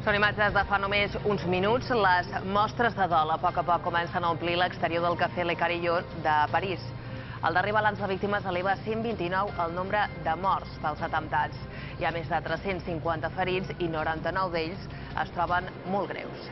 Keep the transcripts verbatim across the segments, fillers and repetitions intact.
Són imatges de fa només uns minuts. Les mostres de dol a poc a poc comencen a omplir l'exterior del Cafè Le Carillon de París. El darrer balanç de víctimes eleva a cent vint-i-nou el nombre de morts pels atemptats. Hi ha més de tres-cents cinquanta ferits i noranta-nou d'ells es troben molt greus.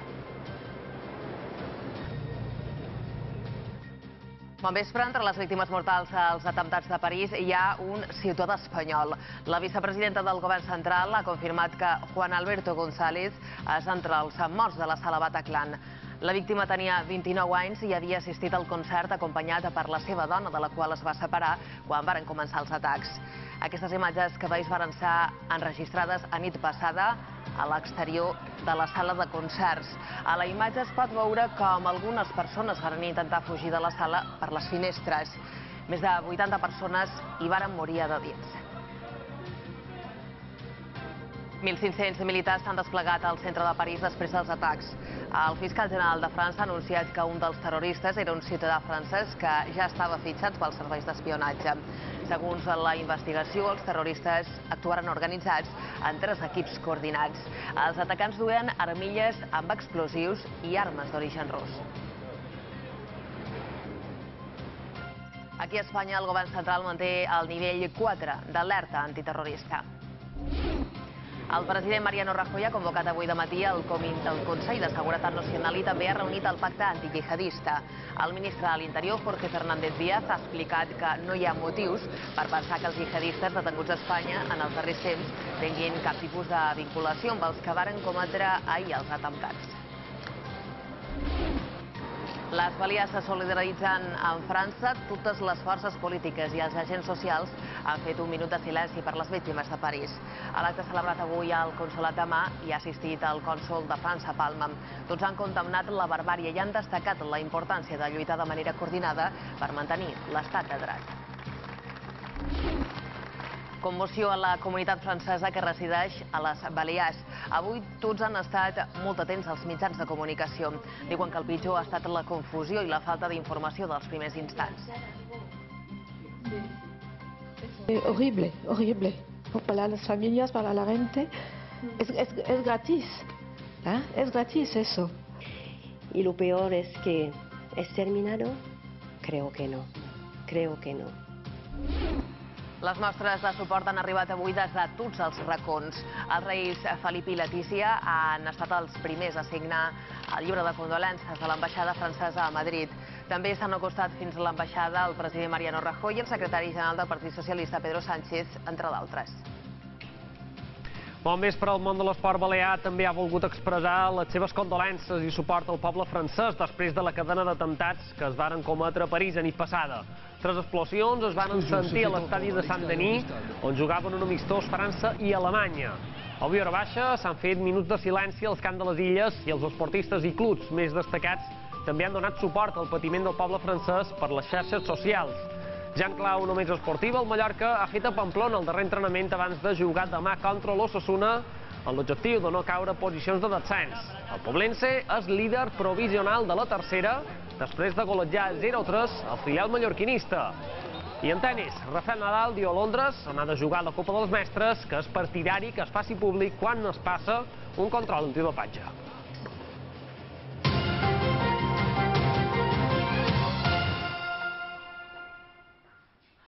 Bon vespre. Entre les víctimes mortals als atemptats de París hi ha un ciutadà espanyol. La vicepresidenta del govern central ha confirmat que Juan Alberto González és entre els morts de la sala Bataclan. La víctima tenia vint-i-nou anys i havia assistit al concert acompanyat per la seva dona, de la qual es va separar quan varen començar els atacs. Aquestes imatges que veus varen ser enregistrades a nit passada a l'exterior de la sala de concerts. A la imatge es pot veure com algunes persones van intentar fugir de la sala per les finestres. Més de vuitanta persones hi varen morir de dins. mil cinc-cents militars s'han desplegat al centre de París després dels atacs. El fiscal general de França ha anunciat que un dels terroristes era un ciutadà francès que ja estava fitxat pels serveis d'espionatge. Segons la investigació, els terroristes actuaran organitzats en tres equips coordinats. Els atacants duen armilles amb explosius i armes d'origen rus. Aquí a Espanya, el govern central manté el nivell quatre d'alerta antiterrorista. El president Mariano Rajoy ha convocat avui de matí el Consell de Seguretat Nacional i també ha reunit el pacte antijihadista. El ministre de l'Interior, Jorge Fernández Díaz, ha explicat que no hi ha motius per pensar que els jihadistes detenguts a Espanya en els darrers temps tinguin cap tipus de vinculació amb els que varen cometre ahir els atemptats. Les Balears se solidaritzen amb França. Totes les forces polítiques i els agents socials han fet un minut de silenci per les víctimes de París. A l'acte celebrat avui al Consolat de Mar hi ha assistit el cònsol de França a Palma. Tots han condemnat la barbàrie i han destacat la importància de lluitar de manera coordinada per mantenir l'estat de dret. Commoció a la comunitat francesa que resideix a les Balears. Avui tots han estat molt atents als mitjans de comunicació. Diuen que el pitjor ha estat la confusió i la falta d'informació dels primers instants. Horrible, horrible. Para las familias, para la gente, es, es, es gratis. ¿Eh? Es gratis eso. Y lo peor es que es terminado. Creo que no. Creo que no. Les mostres de suport han arribat avui des de tots els racons. Els reis Felip i Letícia han estat els primers a signar el llibre de condolències de l'ambaixada francesa a Madrid. També s'han acostat fins a l'ambaixada el president Mariano Rajoy i el secretari general del Partit Socialista Pedro Sánchez, entre d'altres. Bon vespre. El món de l'esport balear també ha volgut expressar les seves condolències i suport al poble francès després de la cadena d'atemptats que es varen cometre a París a nit passada. Tres explosions es van sentir a l'estadi de Saint-Denis, on jugaven un amistós França i Alemanya. Avui a hora baixa s'han fet minuts de silenci als camps de les Illes i els esportistes i clubs més destacats també han donat suport al patiment del poble francès per les xarxes socials. Ja en clau només esportiva, el Mallorca ha fet a Pamplona el darrer entrenament abans de jugar demà contra l'Osasuna amb l'objectiu de no caure posicions de descens. El poblense és líder provisional de la tercera després de golejar zero a tres al filial mallorquinista. I en tenis, Rafael Nadal diu a Londres on ha de jugar la Copa dels Mestres que és partidari que es faci públic quan es passa un control antidopatge.